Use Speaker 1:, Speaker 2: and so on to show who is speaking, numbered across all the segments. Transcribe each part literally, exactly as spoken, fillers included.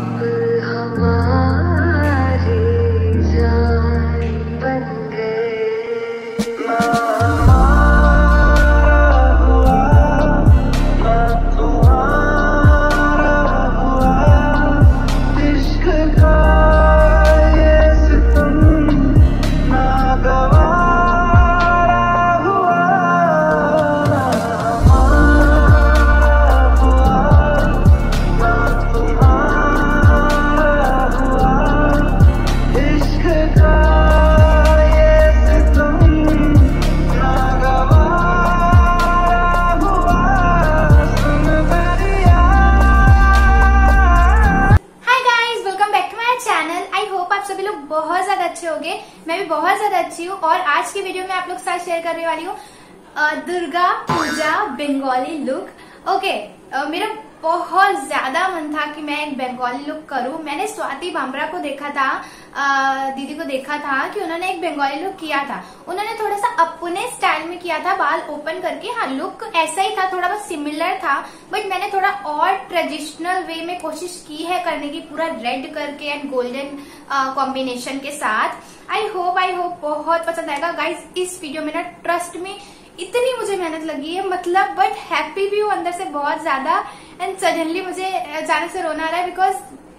Speaker 1: बहुत ज्यादा अच्छे होंगे। मैं भी बहुत ज्यादा अच्छी हूँ और आज की वीडियो में आप लोग के साथ शेयर करने वाली हूँ दुर्गा पूजा बंगाली लुक। ओके, मेरा बहुत ज्यादा मन था कि मैं एक बंगाली लुक करूं। मैंने स्वाति बामरा को देखा था, आ, दीदी को देखा था कि उन्होंने एक बंगाली लुक किया था। उन्होंने थोड़ा सा अपने स्टाइल में किया था, बाल ओपन करके। हाँ, लुक ऐसा ही था, थोड़ा बहुत सिमिलर था, बट मैंने थोड़ा और ट्रेडिशनल वे में कोशिश की है करने की, पूरा रेड करके एंड गोल्डन कॉम्बिनेशन के साथ। आई होप आई होप बहुत पसंद आएगा गाइज। इस वीडियो में ना ट्रस्ट में इतनी मुझे मेहनत लगी है, मतलब बट हैप्पी भी हूँ अंदर से बहुत ज्यादा। एंड सडनली मुझे अचानक से रोना आ रहा है, बिकॉज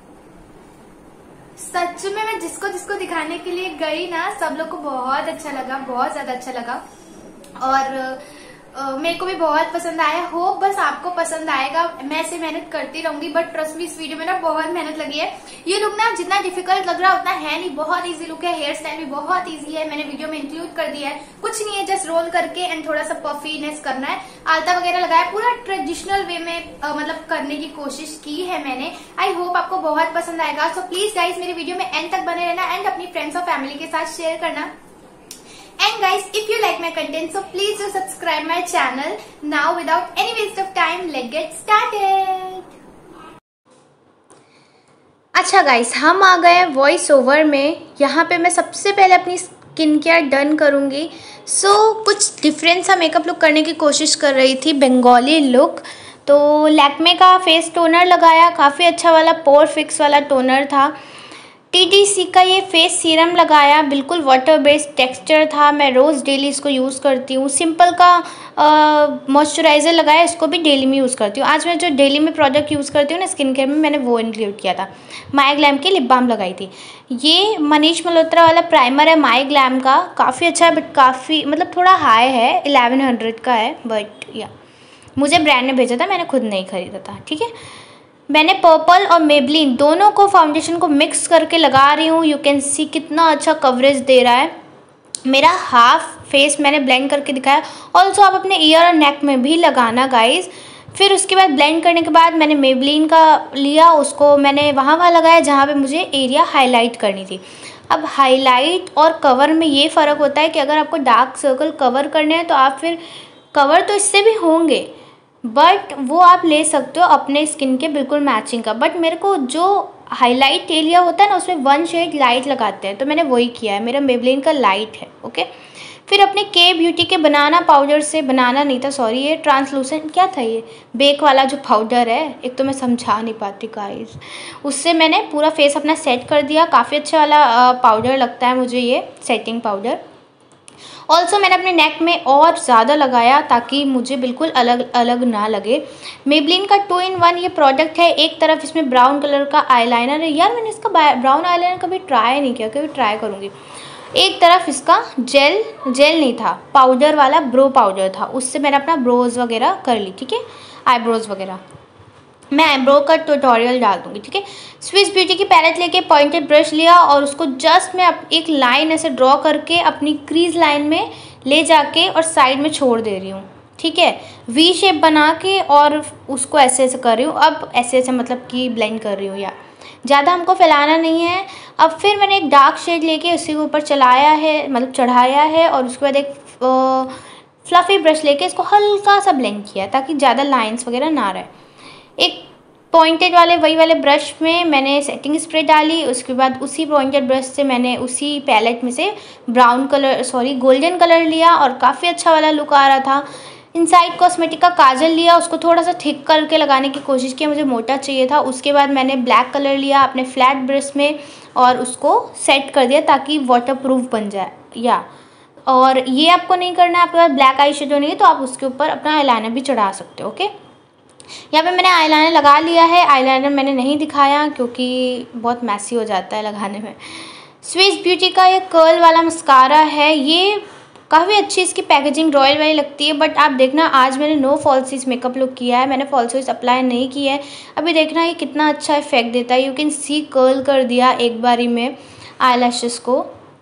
Speaker 1: सच में मैं जिसको जिसको दिखाने के लिए गई ना, सब लोग को बहुत अच्छा लगा, बहुत ज्यादा अच्छा लगा और Uh, मेरे को भी बहुत पसंद आया। होप बस आपको पसंद आएगा। मैं ऐसे मेहनत करती रहूंगी, बट ट्रस्ट मी इस वीडियो में ना बहुत मेहनत लगी है। ये लुक ना जितना डिफिकल्ट लग रहा उतना है नहीं, बहुत इजी लुक है। हेयर स्टाइल भी बहुत इजी है, मैंने वीडियो में इंक्लूड कर दिया है। कुछ नहीं है, जस्ट रोल करके एंड थोड़ा सा पफीनेस करना है, आलता वगैरह लगाया, पूरा ट्रेडिशनल वे में uh, मतलब करने की कोशिश की है मैंने। आई होप आपको बहुत पसंद आएगा। सो प्लीज गाइज मेरे वीडियो में एंड तक बने रहना एंड अपनी फ्रेंड्स और फैमिली के साथ शेयर करना। And guys, if you like my content, so please do subscribe my channel. Now, without any waste of time, let's get started. अच्छा गाइस, हम आ गए वॉइस ओवर में। यहाँ पे मैं सबसे पहले अपनी स्किन केयर डन करूँगी। सो so, कुछ डिफरेंट सा मेकअप लुक करने की कोशिश कर रही थी, बंगाली लुक। तो लैक्मे का फेस टोनर लगाया, काफ़ी अच्छा वाला पोर फिक्स वाला टोनर था। टी डी सी का ये फेस सीरम लगाया, बिल्कुल वाटर बेस्ड टेक्सचर था। मैं रोज़ डेली इसको यूज़ करती हूँ। सिंपल का मॉइस्चराइज़र लगाया, इसको भी डेली में यूज़ करती हूँ। आज मैं जो डेली में प्रोडक्ट यूज़ करती हूँ ना स्किन केयर में, मैंने वो इंक्लूड किया था। माई ग्लैम की लिप बाम लगाई थी। ये मनीष मल्होत्रा वाला प्राइमर है माई ग्लैम का, काफ़ी अच्छा है, बट काफ़ी मतलब थोड़ा हाई है, इलेवन हंड्रेड का है, बट या मुझे ब्रांड ने भेजा था, मैंने खुद नहीं खरीदा था। ठीक है, मैंने पर्पल और मेबलिन दोनों को फाउंडेशन को मिक्स करके लगा रही हूँ। यू कैन सी कितना अच्छा कवरेज दे रहा है। मेरा हाफ फेस मैंने ब्लेंड करके दिखाया। ऑल्सो आप अपने ईयर और नेक में भी लगाना गाइज। फिर उसके बाद ब्लेंड करने के बाद मैंने मेबलिन का लिया, उसको मैंने वहाँ वहाँ लगाया जहाँ पे मुझे एरिया हाईलाइट करनी थी। अब हाईलाइट और कवर में ये फ़र्क होता है कि अगर आपको डार्क सर्कल कवर करने हैं तो आप फिर कवर तो इससे भी होंगे, बट वो आप ले सकते हो अपने स्किन के बिल्कुल मैचिंग का। बट मेरे को जो हाईलाइट एरिया होता है ना, उसमें वन शेड लाइट लगाते हैं, तो मैंने वही किया है। मेरा मेबलिन का लाइट है। ओके, फिर अपने के ब्यूटी के बनाना पाउडर से, बनाना नहीं था सॉरी, ये ट्रांसलूसेंट क्या था, ये बेक वाला जो पाउडर है, एक तो मैं समझा नहीं पाती गाइस, उससे मैंने पूरा फेस अपना सेट कर दिया। काफ़ी अच्छा वाला पाउडर लगता है मुझे ये सेटिंग पाउडर। ऑल्सो मैंने अपने नेक में और ज़्यादा लगाया ताकि मुझे बिल्कुल अलग अलग ना लगे। मेबलिन का टू इन वन ये प्रोडक्ट है। एक तरफ इसमें ब्राउन कलर का आईलाइनर है, यार मैंने इसका ब्राउन आईलाइनर कभी ट्राई नहीं किया, कभी ट्राई करूँगी। एक तरफ इसका जेल जेल नहीं था, पाउडर वाला ब्रो पाउडर था, उससे मैंने अपना ब्रोज वगैरह कर ली। ठीक है, आईब्रोज वगैरह मैं आईब्रो का ट्यूटोरियल डाल दूँगी। ठीक है, स्विस ब्यूटी की पैलेट लेके पॉइंटेड ब्रश लिया और उसको जस्ट मैं एक लाइन ऐसे ड्रॉ करके अपनी क्रीज लाइन में ले जाके और साइड में छोड़ दे रही हूँ। ठीक है, वी शेप बना के और उसको ऐसे ऐसे कर रही हूँ। अब ऐसे ऐसे मतलब कि ब्लेंड कर रही हूँ, या ज़्यादा हमको फैलाना नहीं है। अब फिर मैंने एक डार्क शेड लेके उसी के ऊपर चलाया है, मतलब चढ़ाया है, और उसके बाद एक फ्लफ़ी ब्रश लेके इसको हल्का सा ब्लेंड किया ताकि ज़्यादा लाइन्स वगैरह ना रहे। एक पॉइंटेड वाले वही वाले ब्रश में मैंने सेटिंग स्प्रे डाली। उसके बाद उसी पॉइंटेड ब्रश से मैंने उसी पैलेट में से brown colour sorry golden colour लिया और काफ़ी अच्छा वाला लुक आ रहा था। इनसाइड कॉस्मेटिक का काजल लिया, उसको थोड़ा सा थिक करके लगाने की कोशिश की, मुझे मोटा चाहिए था। उसके बाद मैंने ब्लैक कलर लिया अपने फ्लैट ब्रश में और उसको सेट कर दिया ताकि वाटरप्रूफ बन जाए। या और ये आपको नहीं करना है, आपके पास ब्लैक आई शेडो नहीं है तो आप उसके ऊपर अपना आईलाइनर भी चढ़ा सकते हो। ओके, यहाँ पे मैंने आईलाइनर लगा लिया है। आईलाइनर मैंने नहीं दिखाया क्योंकि बहुत मैसी हो जाता है लगाने में। स्विस ब्यूटी का ये कर्ल वाला मस्कारा है, ये काफ़ी अच्छी इसकी पैकेजिंग रॉयल वाली लगती है। बट आप देखना आज मैंने नो फॉल्सीज मेकअप लुक किया है, मैंने फॉल्सीज अप्लाई नहीं किया है। अभी देखना ये कितना अच्छा इफेक्ट देता है। यू कैन सी कर्ल कर दिया एक बारी में आईलैशेस को।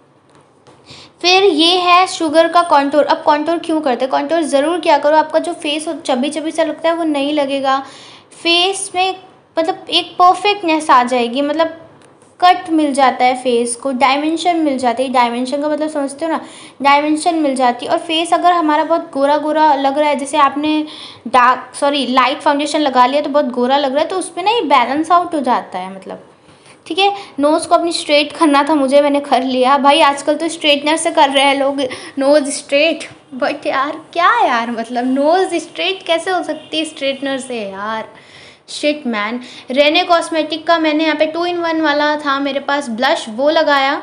Speaker 1: फिर ये है शुगर का कॉन्टूर। अब कॉन्टूर क्यों करते हैं? कॉन्टूर ज़रूर क्या करो, आपका जो फेस चबी चबी सा लगता है वो नहीं लगेगा। फेस में मतलब एक परफेक्टनेस आ जाएगी, मतलब कट मिल जाता है फेस को, डायमेंशन मिल जाती है। डायमेंशन का मतलब समझते हो ना, डायमेंशन मिल जाती है। और फेस अगर हमारा बहुत गोरा गोरा लग रहा है, जैसे आपने डार्क सॉरी लाइट फाउंडेशन लगा लिया तो बहुत गोरा लग रहा है, तो उसमें ना ये बैलेंस आउट हो जाता है। मतलब ठीक है, नोज़ को अपनी स्ट्रेट करना था मुझे, मैंने कर लिया। भाई आजकल तो स्ट्रेटनर से कर रहे हैं लोग नोज़ स्ट्रेट, बट यार क्या यार, मतलब नोज़ स्ट्रेट कैसे हो सकती है स्ट्रेटनर से यार, शिट मैन। रेने कॉस्मेटिक का मैंने यहाँ पे टू इन वन वाला था मेरे पास ब्लश, वो लगाया।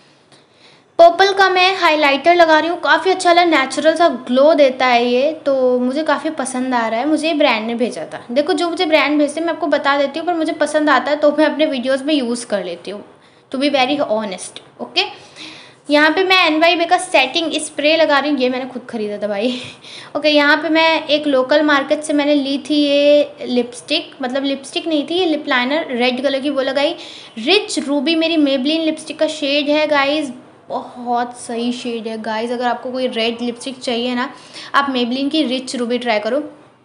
Speaker 1: पर्पल का मैं हाइलाइटर लगा रही हूँ, काफ़ी अच्छा लगा, नेचुरल सा ग्लो देता है ये, तो मुझे काफ़ी पसंद आ रहा है। मुझे ब्रांड ने भेजा था। देखो जो मुझे ब्रांड भेजते हैं मैं आपको बता देती हूँ, पर मुझे पसंद आता है तो मैं अपने वीडियोस में यूज़ कर लेती हूँ, to be very honest. Okay, यहाँ पे मैं एन वाई बी का सेटिंग स्प्रे लगा रही हूँ, ये मैंने खुद खरीदा था भाई। ओके, यहाँ पे मैं एक लोकल मार्केट से मैंने ली थी ये लिपस्टिक, मतलब लिपस्टिक नहीं थी ये लिप लाइनर, रेड कलर की, वो लगाई। रिच रूबी मेरी मेबलिन लिपस्टिक का शेड है गाइज, बहुत सही शेड है गाइज। अगर आपको कोई रेड लिपस्टिक चाहिए ना, आप मेबलिन की रिच रूबी ट्राई करो।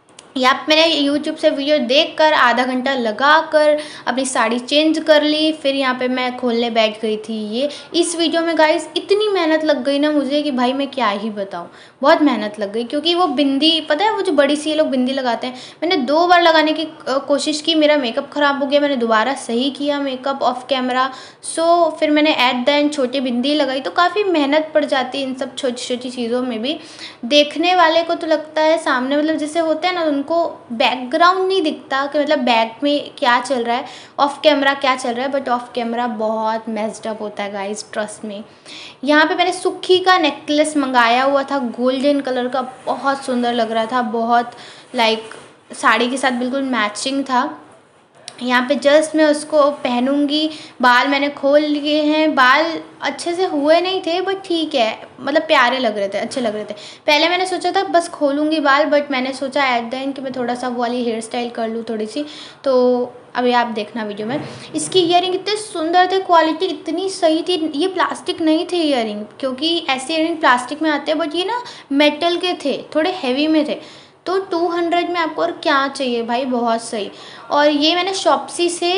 Speaker 1: या मैंने यूट्यूब से वीडियो देखकर आधा घंटा लगाकर अपनी साड़ी चेंज कर ली, फिर यहाँ पे मैं खोलने बैठ गई थी। ये इस वीडियो में गाइस इतनी मेहनत लग गई ना मुझे कि भाई मैं क्या ही बताऊँ, बहुत मेहनत लग गई। क्योंकि वो बिंदी, पता है वो जो बड़ी सी ये लोग बिंदी लगाते हैं, मैंने दो बार लगाने की कोशिश की, मेरा मेकअप ख़राब हो गया, मैंने दोबारा सही किया मेकअप ऑफ कैमरा। सो फिर मैंने एट द एंड छोटी बिंदी लगाई। तो काफ़ी मेहनत पड़ जाती है इन सब छोटी छोटी चीज़ों में भी। देखने वाले को तो लगता है सामने, मतलब जैसे होते हैं ना, उनको बैकग्राउंड नहीं दिखता कि मतलब बैक में क्या चल रहा है, ऑफ कैमरा क्या चल रहा है, बट ऑफ कैमरा बहुत मेस्ड अप होता है गाइस, ट्रस्ट में। यहाँ पे मैंने सुखी का नेकलेस मंगाया हुआ था, गोल्डन कलर का, बहुत सुंदर लग रहा था, बहुत लाइक साड़ी के साथ बिल्कुल मैचिंग था। यहाँ पे जस्ट मैं उसको पहनूंगी। बाल मैंने खोल लिए हैं, बाल अच्छे से हुए नहीं थे बट ठीक है, मतलब प्यारे लग रहे थे, अच्छे लग रहे थे। पहले मैंने सोचा था बस खोलूंगी बाल, बट मैंने सोचा एट द एंड कि मैं थोड़ा सा वो वाली हेयर स्टाइल कर लूँ थोड़ी सी। तो अभी आप देखना वीडियो में। इसकी ईयरिंग इतने सुंदर थे, क्वालिटी इतनी सही थी। ये प्लास्टिक नहीं थे ईयरिंग, क्योंकि ऐसे ईयरिंग प्लास्टिक में आते हैं, बट ये ना मेटल के थे, थोड़े हैवी में थे। तो टू हंड्रेड में आपको और क्या चाहिए भाई, बहुत सही। और ये मैंने शॉप्सी से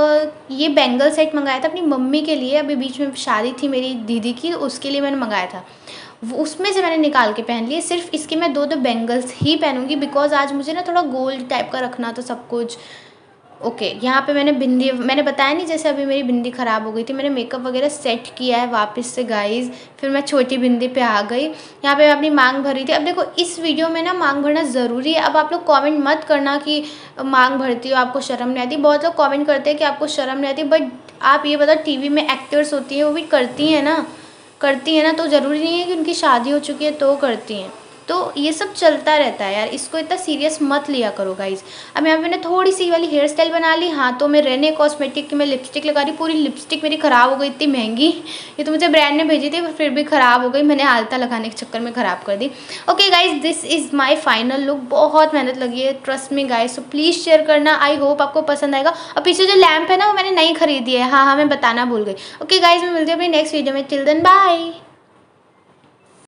Speaker 1: ये बैंगल सेट मंगाया था अपनी मम्मी के लिए। अभी बीच में शादी थी मेरी दीदी की, उसके लिए मैंने मंगाया था, उसमें से मैंने निकाल के पहन लिए। सिर्फ इसके मैं दो दो बैंगल्स ही पहनूंगी, बिकॉज आज मुझे ना थोड़ा गोल्ड टाइप का रखना था सब कुछ। ओके okay, यहाँ पे मैंने बिंदी, मैंने बताया नहीं जैसे अभी मेरी बिंदी ख़राब हो गई थी, मैंने मेकअप वगैरह सेट किया है वापस से गाइज। फिर मैं छोटी बिंदी पे आ गई। यहाँ पे मैं अपनी मांग भरी थी। अब देखो इस वीडियो में ना मांग भरना ज़रूरी है। अब आप लोग कमेंट मत करना कि मांग भरती हो आपको शर्म नहीं आती। बहुत लोग कमेंट करते हैं कि आपको शर्म नहीं आती, बट आप ये बताओ टीवी में एक्टर्स होती हैं वो भी करती हैं ना, करती हैं ना, तो ज़रूरी नहीं है कि उनकी शादी हो चुकी है तो करती हैं। तो ये सब चलता रहता है यार, इसको इतना सीरियस मत लिया करो गाइज। अब यहाँ पे मैंने थोड़ी सी वाली हेयर स्टाइल बना ली। हाथों में रेने कॉस्मेटिक की मैं लिपस्टिक लगा रही, पूरी लिपस्टिक मेरी ख़राब हो गई, इतनी महंगी। ये तो मुझे ब्रांड ने भेजी थी पर फिर भी ख़राब हो गई, मैंने आलता लगाने के चक्कर में ख़राब कर दी। Okay guys, this is my final look. बहुत मेहनत लगी है, ट्रस्ट में गाइज, सो प्लीज़ शेयर करना। आई होप आपको पसंद आएगा। और पीछे जो लैम्प है ना वो मैंने नहीं खरीदी है, हाँ हाँ मैं बताना भूल गई। ओके गाइज, मैं मिलती हूँ अपनी नेक्स्ट वीडियो में। Till then bye.